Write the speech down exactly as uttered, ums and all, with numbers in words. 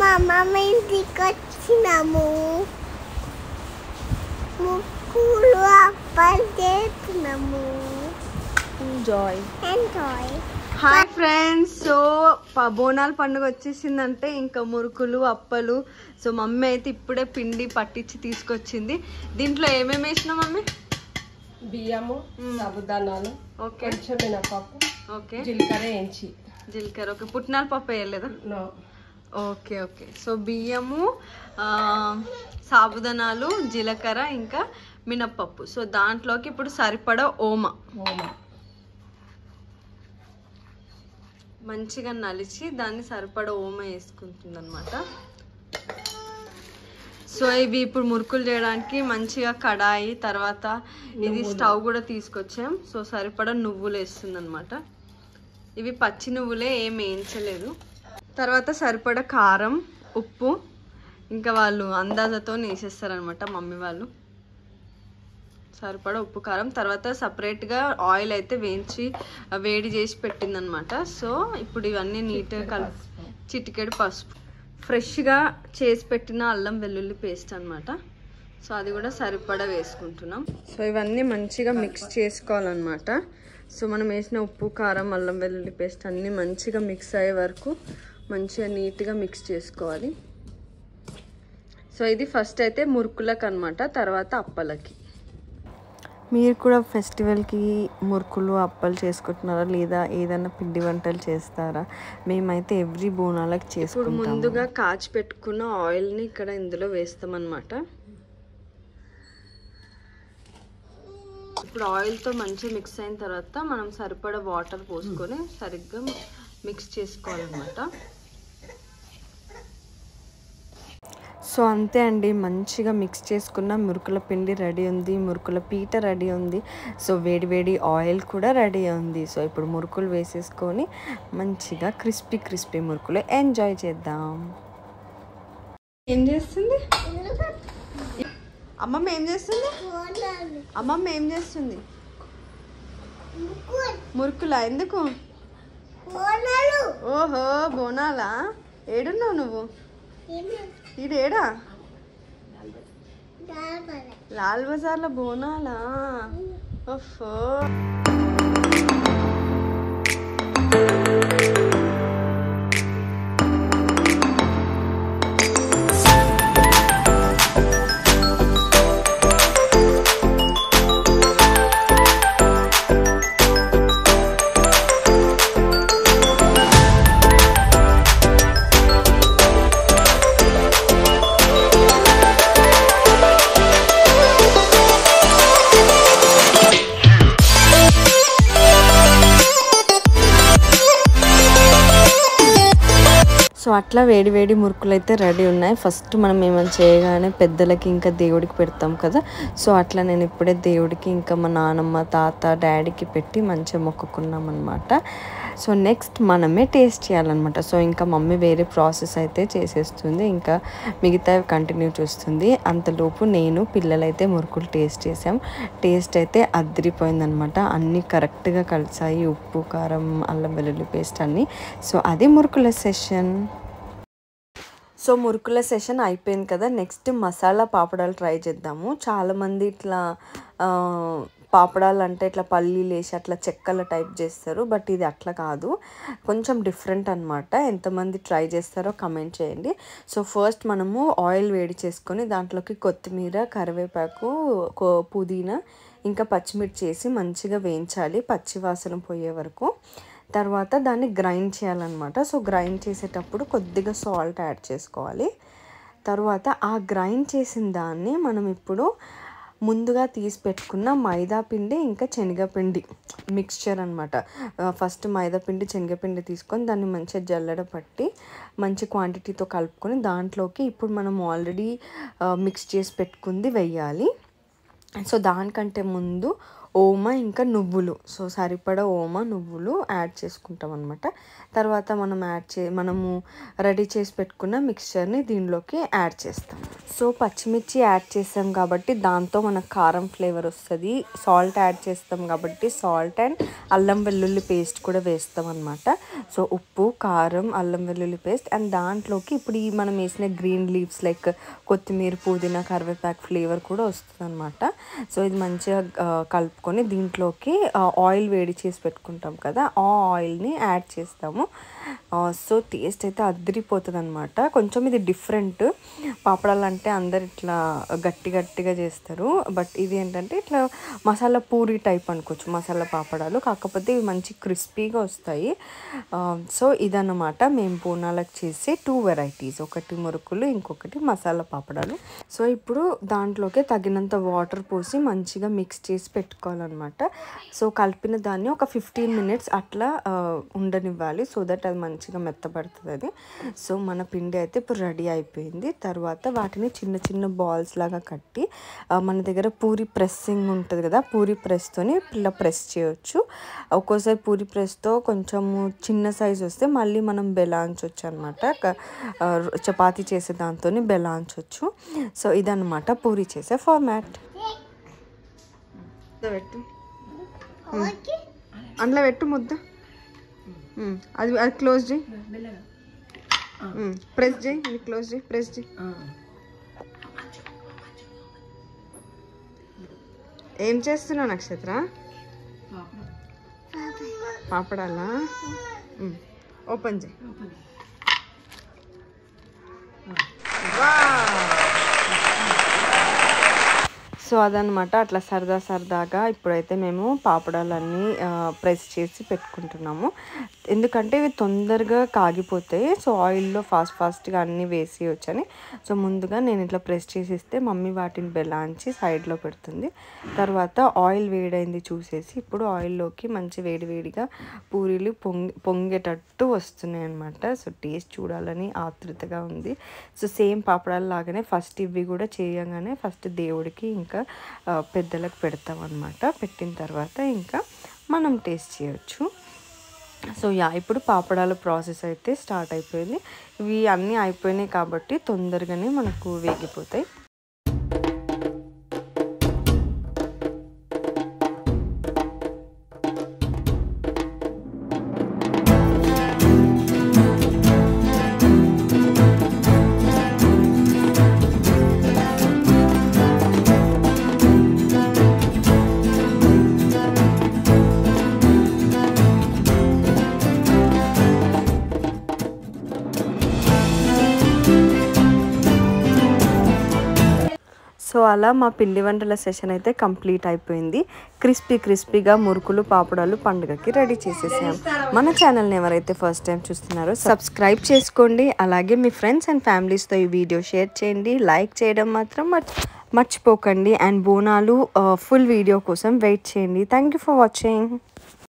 అమ్మమ్మ ఇంటికి వచ్చినాము. ముక్కులు అప్పలు చేస్తున్నాము. Enjoy enjoy. Hi friends. So బోనాల పండుగ వచ్చేసిందంటే ఇంకా మురుకులు అప్పలు. సో మమ్మీ అయితే ఇప్పుడే పిండి పట్టించి తీసుకొచ్చింది. దీంట్లో ఏమేమి వేసినా మమ్మీ? బియ్యము, సాబుదానాలు, ఓకే, కొంచెం మినపప్పు, ఓకే, జీలకర్ర వేయించి. జీలకర్ర ఓకే. పుట్నాల పప్పు వేయలేదా? నో. Okay okay. సో బియ్యము, సాబుదానాలు, జీలకర్ర ఇంకా మినప్పప్పు. సో దాంట్లోకి ఇప్పుడు సరిపడా ఓమ ఓమ మంచిగా నలిచి దాన్ని సరిపడా ఓమ వేసుకుంటుంది అనమాట. సో ఇవి ఇప్పుడు మురుకులు చేయడానికి మంచిగా కడాయి, తర్వాత ఇది స్టవ్ కూడా తీసుకొచ్చాం. సో సరిపడా నువ్వులు వేస్తుంది అనమాట. ఇవి పచ్చి నువ్వులే, ఏం వేయించలేదు. తర్వాత సరిపడా కారం, ఉప్పు, ఇంకా వాళ్ళు అందాజతో వేసేస్తారనమాట మమ్మీ వాళ్ళు. సరిపడా ఉప్పు కారం, తర్వాత సపరేట్గా ఆయిల్ అయితే వేయించి వేడి చేసి పెట్టిందనమాట. సో ఇప్పుడు ఇవన్నీ నీట్గా కలిపి చిటికెడు పసుపు, ఫ్రెష్గా చేసి పెట్టిన అల్లం వెల్లుల్లి పేస్ట్ అనమాట. సో అది కూడా సరిపడా వేసుకుంటున్నాం. సో ఇవన్నీ మంచిగా మిక్స్ చేసుకోవాలన్నమాట. సో మనం వేసిన ఉప్పు కారం అల్లం వెల్లుల్లి పేస్ట్ అన్నీ మంచిగా మిక్స్ అయ్యే వరకు మంచిగా నీట్గా మిక్స్ చేసుకోవాలి. సో ఇది ఫస్ట్ అయితే మురుకులకు అనమాట, తర్వాత అప్పలకి. మీరు కూడా ఫెస్టివల్కి మురుకులు అప్పలు చేసుకుంటున్నారా, లేదా ఏదైనా పిండి వంటలు చేస్తారా? మేమైతే ఎవ్రీ బోనాలకు చేసుకుంటాం. ఇప్పుడు ముందుగా కాచి పెట్టుకున్న ఆయిల్ని ఇక్కడ ఇందులో వేస్తామన్నమాట. ఇప్పుడు ఆయిల్తో మంచిగా మిక్స్ అయిన తర్వాత మనం సరిపడా వాటర్ పోసుకొని సరిగ్గా మిక్స్ చేసుకోవాలన్నమాట. సో అంతే అండి, మంచిగా మిక్స్ చేసుకున్న మురుకుల పిండి రెడీ ఉంది, మురుకుల పీట రెడీ ఉంది. సో వేడి వేడి ఆయిల్ కూడా రెడీ ఉంది. సో ఇప్పుడు మురుకులు వేసేసుకొని మంచిగా క్రిస్పీ క్రిస్పీ మురుకులు ఎంజాయ్ చేద్దాం. ఏం చేస్తుంది అమ్మమ్మ? ఏం చేస్తుంది అమ్మమ్మ? ఏం చేస్తుంది? మురుకులా? ఎందుకు? ఓహో బోనాలా. ఏడున్నావు నువ్వు? ఇదేడా? లాల్ బజార్లో బోనాలా? ఓహో. సో అట్లా వేడి వేడి మురుకులు అయితే రెడీ ఉన్నాయి. ఫస్ట్ మనం ఏమైనా చేయగానే పెద్దలకి ఇంకా దేవుడికి పెడతాం కదా. సో అట్లా నేను ఇప్పుడే దేవుడికి ఇంకా మా నాన్నమ్మ తాత డాడీకి పెట్టి మంచిగా మొక్కుకున్నాం అనమాట. సో నెక్స్ట్ మనమే టేస్ట్ చేయాలన్నమాట. సో ఇంకా మమ్మీ వేరే ప్రాసెస్ అయితే చేసేస్తుంది, ఇంకా మిగతా కంటిన్యూ చేస్తుంది. అంతలోపు నేను పిల్లలైతే మురుకులు టేస్ట్ చేసాం. టేస్ట్ అయితే అదిరిపోయిందనమాట. అన్నీ కరెక్ట్గా కలిసాయి, ఉప్పు కారం అల్లం వెల్లుల్లి పేస్ట్ అన్నీ. సో అది మురుకుల సెషన్. సో మురుకుల సెషన్ అయిపోయింది కదా. నెక్స్ట్ మసాలా పాపడాలు ట్రై చేద్దాము. చాలామంది ఇట్లా పాపడాలు అంటే ఇట్లా పల్లీలు వేసి అట్లా చెక్కల టైప్ చేస్తారు, బట్ ఇది అట్లా కాదు, కొంచెం డిఫరెంట్ అనమాట. ఎంతమంది ట్రై చేస్తారో కమెంట్ చేయండి. సో ఫస్ట్ మనము ఆయిల్ వేడి చేసుకొని దాంట్లోకి కొత్తిమీర, కరివేపాకు, పుదీనా ఇంకా పచ్చిమిర్చి వేసి మంచిగా వేయించాలి పచ్చి వాసన పోయే వరకు. తర్వాత దాన్ని గ్రైండ్ చేయాలన్నమాట. సో గ్రైండ్ చేసేటప్పుడు కొద్దిగా సాల్ట్ యాడ్ చేసుకోవాలి. తర్వాత ఆ గ్రైండ్ చేసిన దాన్ని మనం ఇప్పుడు ముందుగా తీసి పెట్టుకున్న మైదా పిండి ఇంకా శనగపిండి మిక్స్చర్ అనమాట. ఫస్ట్ మైదా పిండి శనగపిండి తీసుకొని దాన్ని మంచిగా జల్లెడ పట్టి మంచి క్వాంటిటీతో కలుపుకొని దాంట్లోకి ఇప్పుడు మనం ఆల్రెడీ మిక్స్ చేసి పెట్టుకుంది వెయ్యాలి. సో దానికంటే ముందు ఓమ ఇంకా నువ్వులు, సో సరిపడా ఓమ నువ్వులు యాడ్ చేసుకుంటాం అనమాట. తర్వాత మనం యాడ్ చే మనము రెడీ చేసి పెట్టుకున్న మిక్స్చర్ని దీనిలోకి యాడ్ చేస్తాం. సో పచ్చిమిర్చి యాడ్ చేస్తాం కాబట్టి దాంతో మనకు కారం ఫ్లేవర్ వస్తుంది. సాల్ట్ యాడ్ చేస్తాం కాబట్టి సాల్ట్ అండ్ అల్లం వెల్లుల్లి పేస్ట్ కూడా వేస్తాం అనమాట. సో ఉప్పు, కారం, అల్లం వెల్లుల్లి పేస్ట్ అండ్ దాంట్లోకి ఇప్పుడు ఈ మనం వేసిన గ్రీన్ లీవ్స్ లైక్ కొత్తిమీర, పుదీనా, కరివేపాకు ఫ్లేవర్ కూడా వస్తుంది అనమాట. సో ఇది మంచిగా కలుపుకొని దీంట్లోకి ఆయిల్ వేడి చేసి పెట్టుకుంటాం కదా, ఆ ఆయిల్ని యాడ్ చేస్తాము. సో టేస్ట్ అయితే అదిరిపోతుంది అనమాట. కొంచెం ఇది డిఫరెంట్. పాపడాలు అంటే అందరు ఇట్లా గట్టి గట్టిగా చేస్తారు, బట్ ఇది ఏంటంటే ఇట్లా మసాలా పూరి టైప్ అనుకోవచ్చు, మసాలా పాపడాలు. కాకపోతే ఇవి మంచి క్రిస్పీగా వస్తాయి. సో ఇదన్నమాట మేము బోనాలకు చేసే టూ వెరైటీస్, ఒకటి మురుకులు, ఇంకొకటి మసాలా పాపడాలు. సో ఇప్పుడు దాంట్లోకి తగినంత వాటర్ పోసి మంచిగా మిక్స్ చేసి పెట్టుకోవాలన్నమాట. సో కలిపిన దాన్ని ఒక ఫిఫ్టీన్ మినిట్స్ అట్లా ఉండనివ్వాలి, సో దట్ అది మంచిగా మెత్తబడుతుంది అది. సో మన పిండి అయితే ఇప్పుడు రెడీ అయిపోయింది. తర్వాత వాటిని చిన్న చిన్న బాల్స్ లాగా కట్టి మన దగ్గర పూరి ప్రెస్సింగ్ ఉంటుంది కదా, పూరి ప్రెస్తోని ఇలా ప్రెస్ చేయొచ్చు. ఒక్కోసారి పూరి ప్రెస్తో కొంచెము చిన్న సైజ్ వస్తే మళ్ళీ మనం బెలాంచవచ్చు అనమాట. చపాతీ చేసే దాంతో బెలాంచవచ్చు. సో ఇదన్నమాట పూరి చేసే ఫార్మాట్. పెట్టు అందులో పెట్టు ముద్ద, అది అది క్లోజ్ చేయి, ప్రెస్ చేయి, ఇది క్లోజ్ చేయి, ప్రెస్ చేయి. ఏం చేస్తున్నావు నక్షత్ర? పాపడాలా? ఓపెన్ చేయి. సో అదనమాట, అట్లా సరదా సరదాగా ఇప్పుడైతే మేము పాపడాలన్నీ ప్రెస్ చేసి పెట్టుకుంటున్నాము. ఎందుకంటే ఇవి తొందరగా కాగిపోతాయి. సో ఆయిల్లో ఫాస్ట్ ఫాస్ట్గా అన్నీ వేసేయొచ్చని. సో ముందుగా నేను ఇట్లా ప్రెస్ చేసి ఇస్తే మమ్మీ వాటిని బెలాంచి సైడ్లో పెడుతుంది. తర్వాత ఆయిల్ వేడైంది చూసేసి ఇప్పుడు ఆయిల్లోకి మంచి వేడి వేడిగా పూరీలు పొంగి పొంగేటట్టు వస్తున్నాయి అనమాట. సో టేస్ట్ చూడాలని ఆతృతగా ఉంది. సో సేమ్ పాపడాల లాగానే ఫస్ట్ ఇవి కూడా చేయగానే ఫస్ట్ దేవుడికి ఇంకా పెద్దలకు పెడతాం అనమాట. పెట్టిన తర్వాత ఇంకా మనం టేస్ట్ చేయొచ్చు. సో యా ఇప్పుడు పాపడాల ప్రాసెస్ అయితే స్టార్ట్ అయిపోయింది. ఇవి అన్నీ అయిపోయినాయి కాబట్టి తొందరగానే మనకు వేగిపోతాయి. సో అలా మా పిండి వంటల సెషన్ అయితే కంప్లీట్ అయిపోయింది. క్రిస్పీ క్రిస్పీగా మురుకులు, పాపడాలు పండుగకి రెడీ చేసేసాం. మన ఛానల్ని ఎవరైతే ఫస్ట్ టైం చూస్తున్నారో సబ్స్క్రైబ్ చేసుకోండి. అలాగే మీ ఫ్రెండ్స్ అండ్ ఫ్యామిలీస్తో ఈ వీడియో షేర్ చేయండి. లైక్ చేయడం మాత్రం మర్చిపోకండి. అండ్ బోనాలు ఫుల్ వీడియో కోసం వెయిట్ చేయండి. Thank you for watching.